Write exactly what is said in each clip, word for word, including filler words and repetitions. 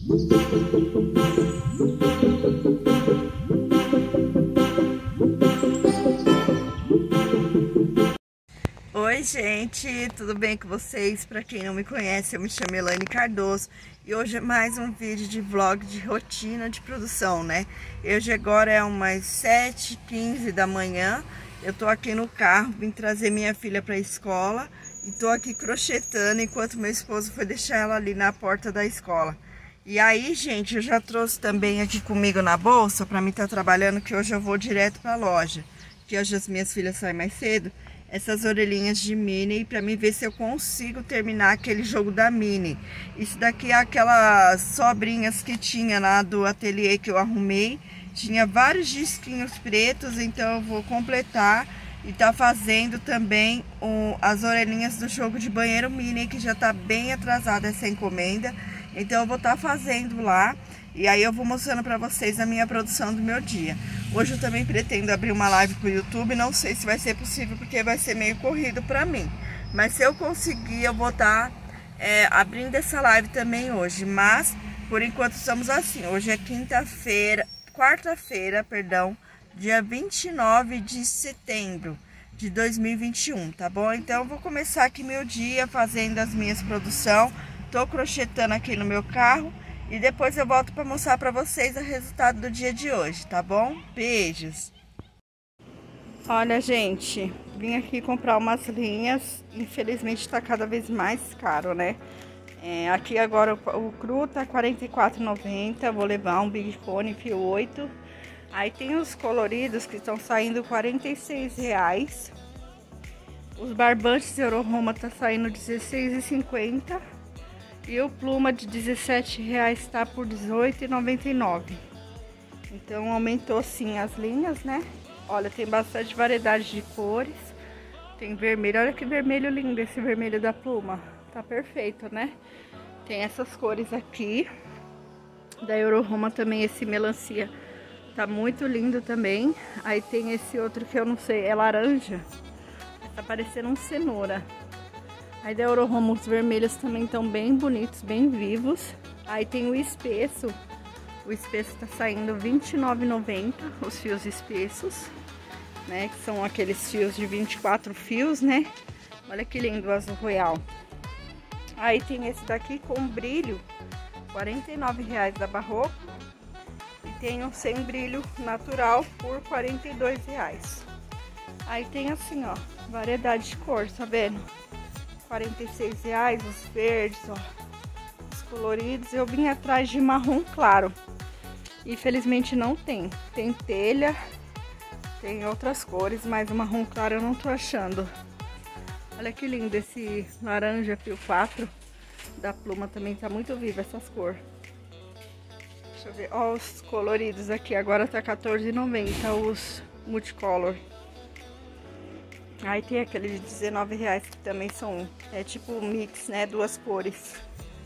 Oi gente, tudo bem com vocês? Para quem não me conhece, eu me chamo Elaine Cardoso e hoje é mais um vídeo de vlog de rotina de produção, né? Hoje agora é umas sete e quinze da manhã, eu tô aqui no carro, vim trazer minha filha para a escola e tô aqui crochetando enquanto meu esposo foi deixar ela ali na porta da escola. E aí, gente, eu já trouxe também aqui comigo na bolsa para mim estar trabalhando, que hoje eu vou direto para a loja, que hoje as minhas filhas saem mais cedo. Essas orelhinhas de Minnie para mim ver se eu consigo terminar aquele jogo da Minnie. Isso daqui é aquelas sobrinhas que tinha lá do ateliê que eu arrumei. Tinha vários disquinhos pretos, então eu vou completar e tá fazendo também o, as orelhinhas do jogo de banheiro Minnie, que já tá bem atrasada essa encomenda. Então eu vou estar tá fazendo lá e aí eu vou mostrando para vocês a minha produção do meu dia. Hoje eu também pretendo abrir uma live pro YouTube, não sei se vai ser possível porque vai ser meio corrido para mim. Mas se eu conseguir, eu vou estar tá, é, abrindo essa live também hoje. Mas por enquanto estamos assim, hoje é quinta-feira, quarta-feira, perdão, dia vinte e nove de setembro de dois mil e vinte e um, tá bom? Então eu vou começar aqui meu dia fazendo as minhas produções. Tô crochetando aqui no meu carro e depois eu volto para mostrar para vocês o resultado do dia de hoje, tá bom? Beijos! Olha, gente, vim aqui comprar umas linhas, infelizmente tá cada vez mais caro, né? É, aqui agora o, o cru tá quarenta e quatro reais e noventa centavos, vou levar um Big Cone fio oito. Aí tem os coloridos que estão saindo quarenta e seis reais. Os barbantes Euro Roma tá saindo dezesseis reais e cinquenta centavos. E o pluma de dezessete reais está por dezoito reais e noventa e nove centavos. Então aumentou sim as linhas, né? Olha, tem bastante variedade de cores. Tem vermelho, olha que vermelho lindo esse vermelho da pluma. Tá perfeito, né? Tem essas cores aqui. Da Euro Roma também, esse melancia. Tá muito lindo também. Aí tem esse outro que eu não sei, é laranja. Tá parecendo um cenoura. Aí da Euro Roma os vermelhos também estão bem bonitos, bem vivos. Aí tem o espesso. O espesso tá saindo vinte e nove reais e noventa centavos, os fios espessos, né? Que são aqueles fios de vinte e quatro fios, né? Olha que lindo o azul royal. Aí tem esse daqui com brilho, quarenta e nove reais da Barroco. E tem um sem brilho natural por quarenta e dois reais. Aí tem assim, ó, variedade de cor, tá vendo? quarenta e seis reais, os verdes, ó, os coloridos. Eu vim atrás de marrom claro. Infelizmente não tem. Tem telha, tem outras cores, mas o marrom claro eu não tô achando. Olha que lindo esse laranja fio quatro da pluma, também tá muito viva essas cores. Deixa eu ver, ó, os coloridos aqui, agora tá quatorze reais e noventa centavos os multicolor. Aí tem aquele de dezenove reais que também são, é tipo mix, né, duas cores.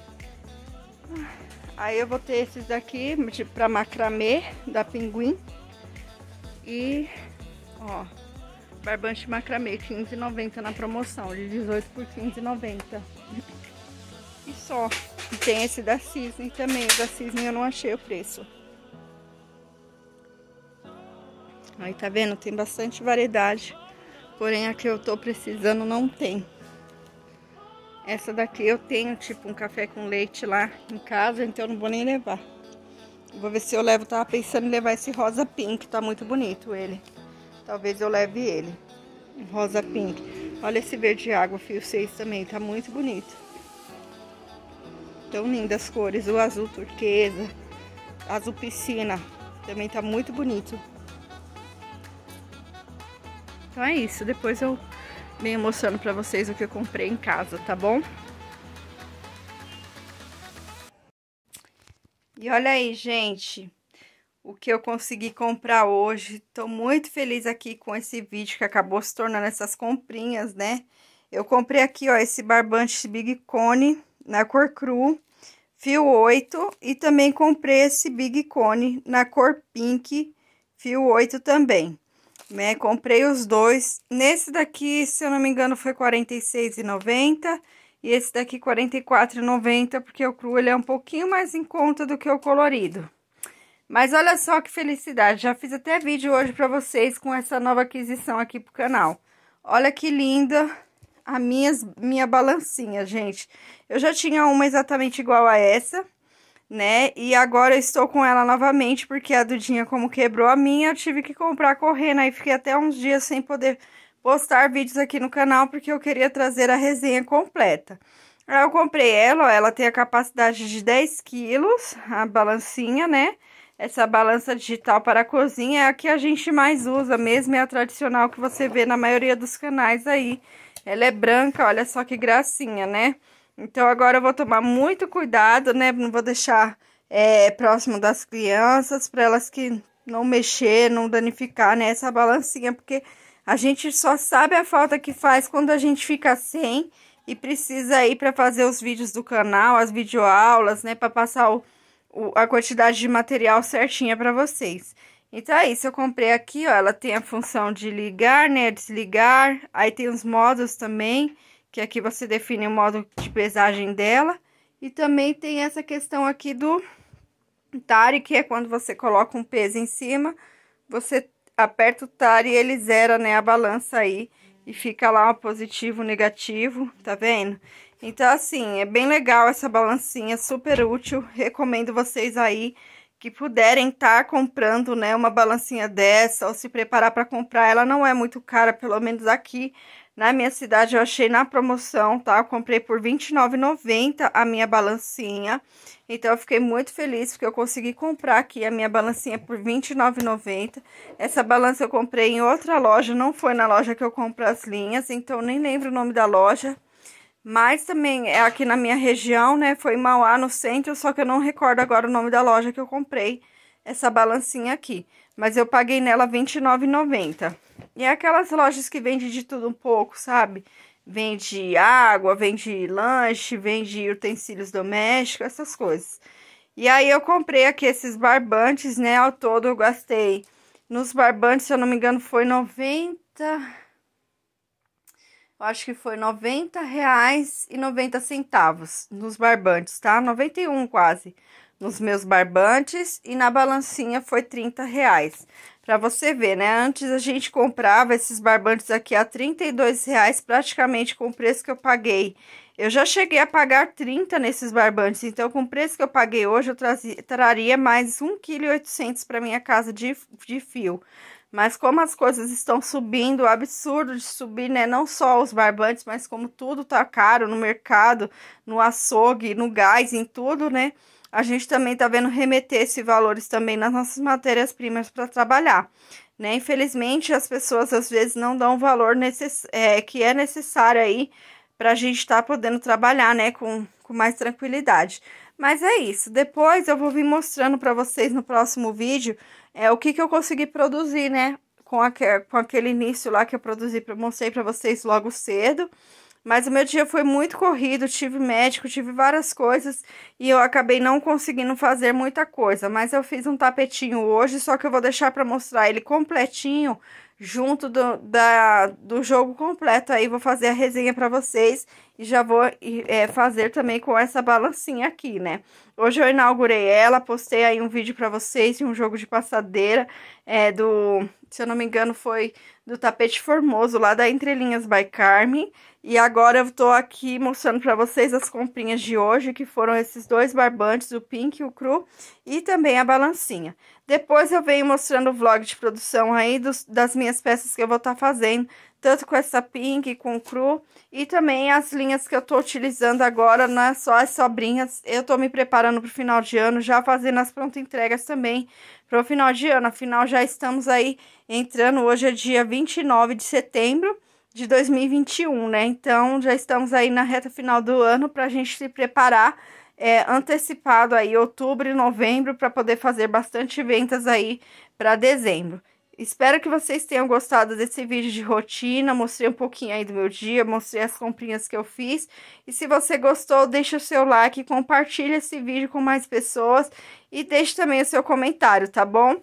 Aí eu vou ter esses daqui tipo, pra macramê da Pinguim. E, ó, barbante macramê, quinze reais e noventa centavos na promoção, de dezoito por quinze reais e noventa centavos. E só. E tem esse da Cisne também, o da Cisne eu não achei o preço. Aí tá vendo, tem bastante variedade. Porém, a que eu tô precisando não tem. Essa daqui eu tenho, tipo, um café com leite lá em casa, então eu não vou nem levar. Vou ver se eu levo, tava pensando em levar esse rosa pink, tá muito bonito ele. Talvez eu leve ele, rosa pink. Olha esse verde água, fio seis também, tá muito bonito. Tão lindas as cores, o azul turquesa, azul piscina, também tá muito bonito. Então é isso, depois eu venho mostrando pra vocês o que eu comprei em casa, tá bom? E olha aí, gente, o que eu consegui comprar hoje. Tô muito feliz aqui com esse vídeo que acabou se tornando essas comprinhas, né? Eu comprei aqui, ó, esse barbante Big Cone na cor cru, fio oito, e também comprei esse Big Cone na cor pink, fio oito também. Né, comprei os dois. Nesse daqui, se eu não me engano, foi quarenta e seis reais e noventa centavos. E esse daqui quarenta e quatro reais e noventa centavos, porque o cru ele é um pouquinho mais em conta do que o colorido. Mas olha só que felicidade, já fiz até vídeo hoje pra vocês com essa nova aquisição aqui pro canal. Olha que linda a minha, minha balancinha, gente. Eu já tinha uma exatamente igual a essa, né? E agora eu estou com ela novamente, porque a Dudinha, como quebrou a minha, eu tive que comprar correndo. Aí fiquei até uns dias sem poder postar vídeos aqui no canal, porque eu queria trazer a resenha completa. Aí eu comprei ela, ó, ela tem a capacidade de dez quilos, a balancinha, né? Essa balança digital para a cozinha é a que a gente mais usa mesmo, é a tradicional que você vê na maioria dos canais aí. Ela é branca, olha só que gracinha, né? Então agora eu vou tomar muito cuidado, né? Não vou deixar é, próximo das crianças, para elas que não mexer, não danificar, né? Essa balancinha, porque a gente só sabe a falta que faz quando a gente fica sem e precisa ir para fazer os vídeos do canal, as videoaulas, né? Para passar o a quantidade de material certinha para vocês. Então é isso, eu comprei aqui, ó, ela tem a função de ligar, né, desligar, aí tem os modos também, que aqui você define o modo de pesagem dela, e também tem essa questão aqui do tare, que é quando você coloca um peso em cima, você aperta o tare e ele zera, né, a balança aí, e fica lá o positivo, negativo, tá vendo? Então, assim, é bem legal essa balancinha, super útil. Recomendo vocês aí que puderem estar comprando, né, uma balancinha dessa ou se preparar para comprar. Ela não é muito cara, pelo menos aqui na minha cidade eu achei na promoção, tá? Eu comprei por vinte e nove reais e noventa centavos a minha balancinha. Então, eu fiquei muito feliz porque eu consegui comprar aqui a minha balancinha por vinte e nove reais e noventa centavos. Essa balança eu comprei em outra loja, não foi na loja que eu compro as linhas, então nem lembro o nome da loja. Mas também é aqui na minha região, né? Foi em Mauá, no centro, só que eu não recordo agora o nome da loja que eu comprei essa balancinha aqui. Mas eu paguei nela vinte e nove reais e noventa centavos. E é aquelas lojas que vende de tudo um pouco, sabe? Vende água, vende lanche, vende utensílios domésticos, essas coisas. E aí eu comprei aqui esses barbantes, né? Ao todo eu gastei nos barbantes, se eu não me engano, foi noventa... Eu acho que foi noventa reais e noventa centavos nos barbantes, tá? noventa e um quase nos meus barbantes e na balancinha foi trinta reais. Pra você ver, né? Antes a gente comprava esses barbantes aqui a trinta e dois reais, praticamente com o preço que eu paguei. Eu já cheguei a pagar trinta nesses barbantes, então com o preço que eu paguei hoje eu trazia, traria mais um vírgula oitocentos quilos para minha casa de, de fio. Mas como as coisas estão subindo, o absurdo de subir, né? Não só os barbantes, mas como tudo tá caro no mercado, no açougue, no gás, em tudo, né? A gente também tá vendo remeter esses valores também nas nossas matérias-primas para trabalhar, né? Infelizmente, as pessoas às vezes não dão o valor necess... é, que é necessário aí pra gente estar tá podendo trabalhar, né? Com, com mais tranquilidade. Mas é isso. Depois eu vou vir mostrando para vocês no próximo vídeo é o que que eu consegui produzir, né? Com, a, com aquele início lá que eu produzi, eu mostrei para vocês logo cedo. Mas o meu dia foi muito corrido, tive médico, tive várias coisas e eu acabei não conseguindo fazer muita coisa. Mas eu fiz um tapetinho hoje, só que eu vou deixar para mostrar ele completinho junto do, da, do jogo completo. Aí vou fazer a resenha para vocês e já vou é, fazer também com essa balancinha aqui, né? Hoje eu inaugurei ela, postei aí um vídeo para vocês de um jogo de passadeira, é, do, se eu não me engano, foi do tapete formoso lá da Entrelinhas by Carmen. E agora eu tô aqui mostrando para vocês as comprinhas de hoje, que foram esses dois barbantes, o pink e o cru, e também a balancinha. Depois eu venho mostrando o vlog de produção aí dos, das minhas peças que eu vou estar tá fazendo, tanto com essa pink, com o cru, e também as linhas que eu tô utilizando agora, não é só as sobrinhas. Eu tô me preparando pro final de ano, já fazendo as prontas entregas também pro final de ano. Afinal, já estamos aí entrando, hoje é dia vinte e nove de setembro de dois mil e vinte e um, né? Então, já estamos aí na reta final do ano pra gente se preparar é, antecipado aí, outubro e novembro, para poder fazer bastante ventas aí para dezembro. Espero que vocês tenham gostado desse vídeo de rotina, mostrei um pouquinho aí do meu dia, mostrei as comprinhas que eu fiz. E se você gostou, deixa o seu like, compartilha esse vídeo com mais pessoas e deixe também o seu comentário, tá bom?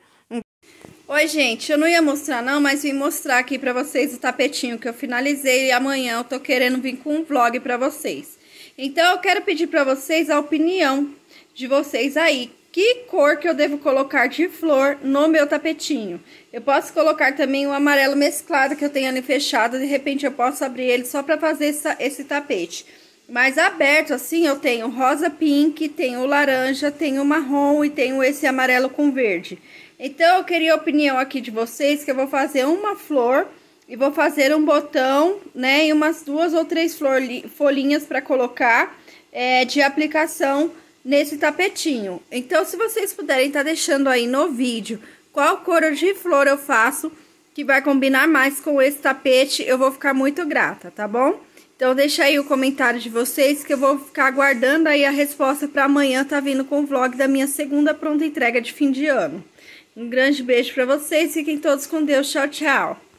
Oi, gente, eu não ia mostrar não, mas vim mostrar aqui pra vocês o tapetinho que eu finalizei e amanhã eu tô querendo vir com um vlog pra vocês. Então, eu quero pedir para vocês a opinião de vocês aí. Que cor que eu devo colocar de flor no meu tapetinho? Eu posso colocar também o amarelo mesclado que eu tenho ali fechado. De repente, eu posso abrir ele só para fazer essa, esse tapete. Mas aberto assim, eu tenho rosa pink, tenho laranja, tenho marrom e tenho esse amarelo com verde. Então, eu queria a opinião aqui de vocês, que eu vou fazer uma flor e vou fazer um botão, né? E umas duas ou três folhinhas para colocar é, de aplicação nesse tapetinho. Então, se vocês puderem estar tá deixando aí no vídeo qual cor de flor eu faço, que vai combinar mais com esse tapete, eu vou ficar muito grata, tá bom? Então, deixa aí o comentário de vocês, que eu vou ficar aguardando aí a resposta para amanhã tá vindo com o vlog da minha segunda pronta entrega de fim de ano. Um grande beijo para vocês, fiquem todos com Deus, tchau, tchau!